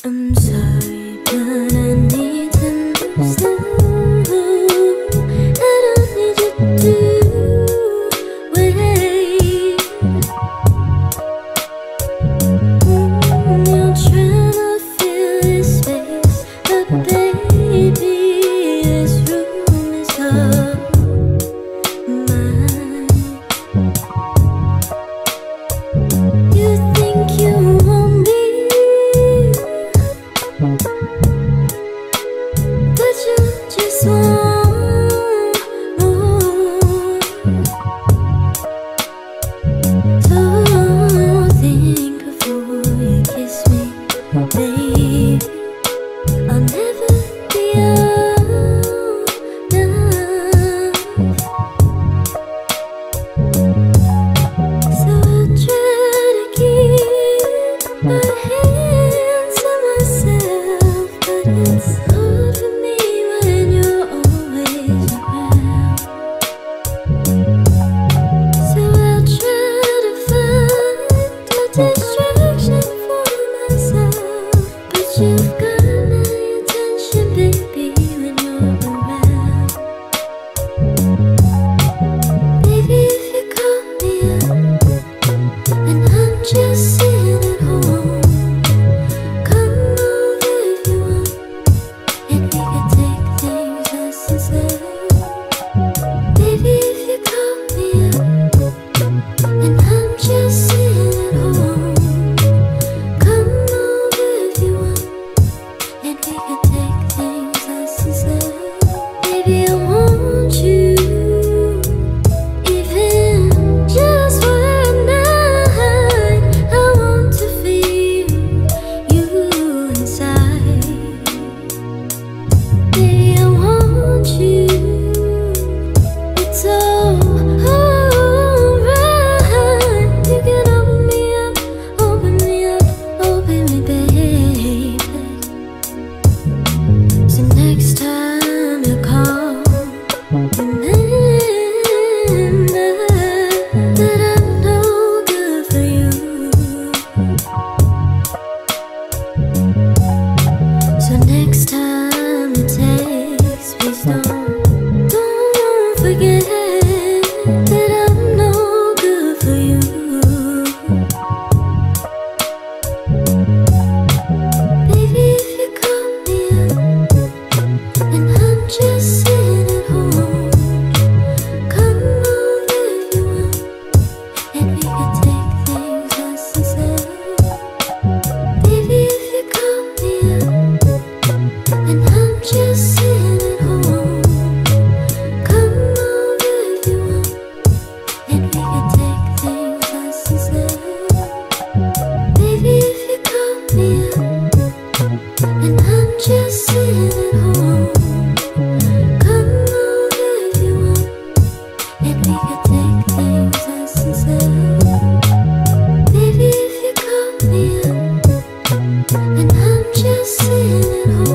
I'm sorry, but I need to know slow. I don't need you to wait. You're trying to fill this space, but baby, this room is all mine. You think you want me, but you just want more. So think before you kiss me, baby. I'll never be enough. So I'll try to keep my hands on myself, but it's hard for me when you're always around. So I'll try to find a distraction for myself, but you've got my attention, baby, when you're around. Baby, if you call me up and I'm just sitting at home, come over if you want, and we could take things nice and slow. Baby, if you call me up and I'm just sitting at home, come over if you want, and we could take things nice and slow. Baby, I want you, even just for a night. I want to feel you inside. Baby, I want you. It's alright. You can open me up, open me up, open me, baby. So next time you call, remember that I'm no good for you. So next time you text, please don't forget that I'm no good for you. Baby, if you call me up and I'm just sitting at home, come over if you want, and we could take things nice and slow. Baby, if you call me up and I'm just sitting at home, come over if you want, and we could take things nice and slow. Baby, if you call me up and I'm just sitting at home, come over if you want, and we could take things nice and slow. Baby, if you call me up and I'm just sitting at home,